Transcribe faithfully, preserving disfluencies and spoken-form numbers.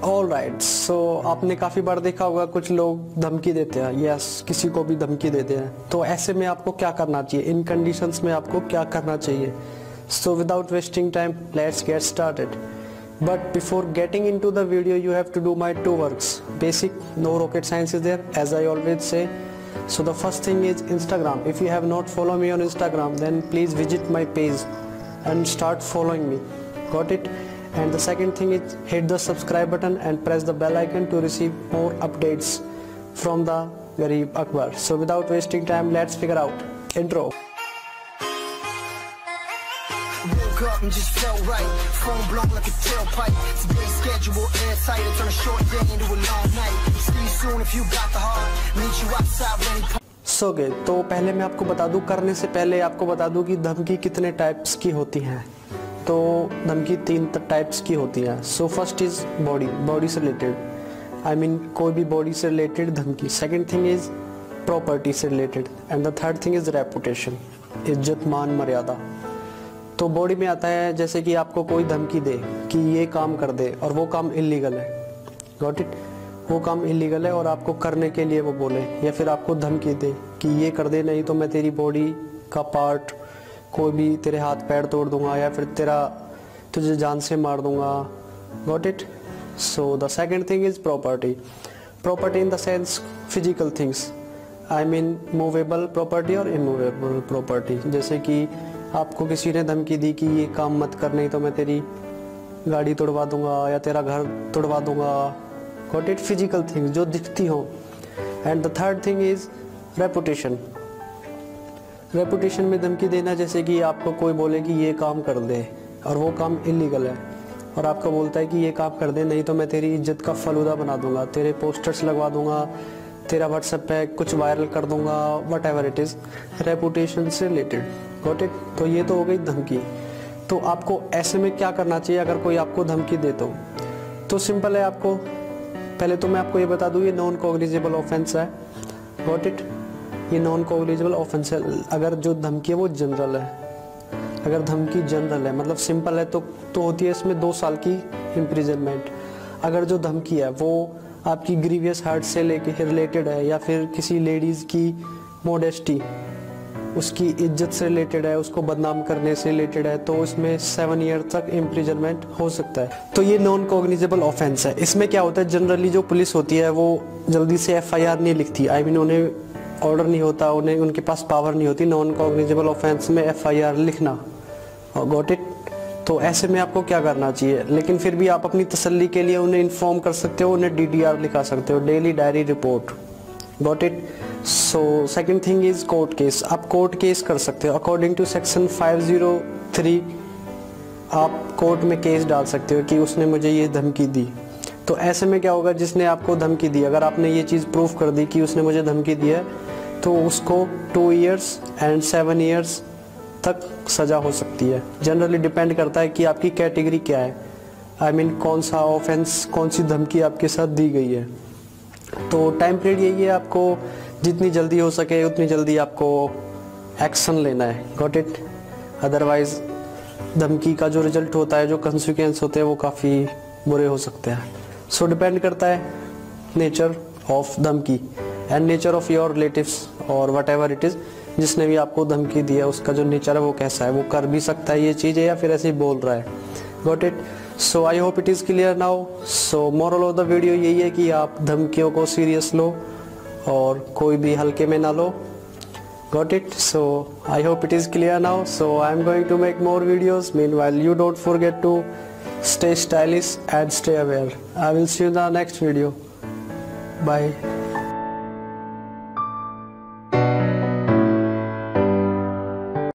All right, सो आपने काफ़ी बार देखा होगा कुछ लोग धमकी देते हैं, यस किसी को भी धमकी देते हैं। तो ऐसे में आपको क्या करना चाहिए, इन कंडीशंस में आपको क्या करना चाहिए? So without wasting time let's get started. But before getting into the video you have to do my two works. Basic, no rocket science is there as I always say. So the first thing is Instagram. If you have not followed me on Instagram, then please visit my page and start following me. Got it? And the second thing is hit the subscribe button and press the bell icon to receive more updates from the Gareeb-Akbar. So without wasting time, let's figure out. Intro. Woke up and just felt right. Phone blown like a tailpipe. Today's schedule airtight. I turn a short day into a long night. See you soon if you got the heart. Meet you outside when he. So okay, तो पहले मैं आपको बता दूं, करने से पहले आपको बता दूं कि धमकी कितने टाइप्स की होती हैं। तो धमकी तीन टाइप्स की होती है। So first is body, body से रिलेटेड, आई मीन कोई भी बॉडी से रिलेटेड धमकी। सेकंड थिंग इज प्रॉपर्टी से related and the third thing is reputation, इज्जत मान मर्यादा। तो बॉडी में आता है जैसे कि आपको कोई धमकी दे कि ये काम कर दे और वो काम इलीगल है, गॉट इट, वो काम इलीगल है और आपको करने के लिए वो बोले, या फिर आपको धमकी दे कि ये कर दे नहीं तो मैं तेरी बॉडी का पार्ट, कोई भी तेरे हाथ पैर तोड़ दूंगा या फिर तेरा तुझे जान से मार दूंगा, got it. So the second thing is property. Property in the sense physical things, I mean movable property और इमूवेबल प्रॉपर्टी। जैसे कि आपको किसी ने धमकी दी कि ये काम मत कर नहीं तो मैं तेरी गाड़ी तोड़वा दूंगा या तेरा घर तोड़वा दूंगा, गॉट इट, फिजिकल थिंग्स जो दिखती हो। And the third thing is reputation. Reputation में धमकी देना जैसे कि आपको कोई बोले कि ये काम कर दे और वो काम इलीगल है और आपको बोलता है कि ये काम कर दे नहीं तो मैं तेरी इज्जत का फलूदा बना दूंगा, तेरे पोस्टर्स लगवा दूंगा, तेरा व्हाट्सएप पे कुछ वायरल कर दूंगा, whatever it is, reputation से रिलेटेड, गॉट इट। तो ये तो हो गई धमकी। तो आपको ऐसे में क्या करना चाहिए अगर कोई आपको धमकी दे तो तो सिंपल है। आपको पहले तो मैं आपको ये बता दूं, ये नॉन कॉग्निजेबल ऑफेंस है, गॉट इट, ये नॉन कॉग्निजेबल ऑफेंस है अगर जो धमकी है वो जनरल है। अगर धमकी जनरल है मतलब सिंपल है तो तो होती है इसमें दो साल की इम्प्रिजनमेंट। अगर जो धमकी है वो आपकी ग्रीवियस हार्ट से लेके रिलेटेड है या फिर किसी लेडीज़ की मोडेस्टी, उसकी इज्जत से रिलेटेड है, उसको बदनाम करने से रिलेटेड है, तो उसमें सेवन ईयर तक इम्प्रिजनमेंट हो सकता है। तो ये नॉन कॉग्निजेबल ऑफेंस है। इसमें क्या होता है, जनरली जो पुलिस होती है वो जल्दी से एफ आई आर नहीं लिखती, आई मीन उन्हें ऑर्डर नहीं होता, उन्हें उनके पास पावर नहीं होती नॉन कॉग्निजेबल ऑफेंस में एफ आई आर लिखना, गॉट इट। तो ऐसे में आपको क्या करना चाहिए, लेकिन फिर भी आप अपनी तसल्ली के लिए उन्हें इन्फॉर्म कर सकते हो, उन्हें डी डी आर लिखा सकते हो, daily diary report, got it. So second thing is court case. आप कोर्ट केस कर सकते हो according to section five zero three. आप कोर्ट में केस डाल सकते हो कि उसने मुझे ये धमकी दी। तो ऐसे में क्या होगा, जिसने आपको धमकी दी, अगर आपने ये चीज़ प्रूफ कर दी कि उसने मुझे धमकी दी है, तो उसको two years and seven years तक सज़ा हो सकती है। जनरली डिपेंड करता है कि आपकी कैटेगरी क्या है, आई I मीन mean, कौन सा ऑफेंस, कौन सी धमकी आपके साथ दी गई है। तो टाइम पीरियड यही है, आपको जितनी जल्दी हो सके उतनी जल्दी आपको एक्शन लेना है, गॉट इट। अदरवाइज धमकी का जो रिजल्ट होता है, जो कंसिक्वेंस होते हैं वो काफ़ी बुरे हो सकते हैं। सो डिपेंड करता है नेचर ऑफ धमकी and nature of your relatives और वट एवर इट इज़। जिसने भी आपको धमकी दी है उसका जो नेचर है वो कैसा है, वो कर भी सकता है ये चीज़ या फिर ऐसे ही बोल रहा है, got it. So I hope it is clear now. So moral of the video यही है कि आप धमकियों को सीरियस लो और कोई भी हल्के में ना लो, got it. So I hope it is clear now. So I am going to make more videos. Meanwhile you don't forget to stay stylish and stay aware. I will see you in the next video. Bye.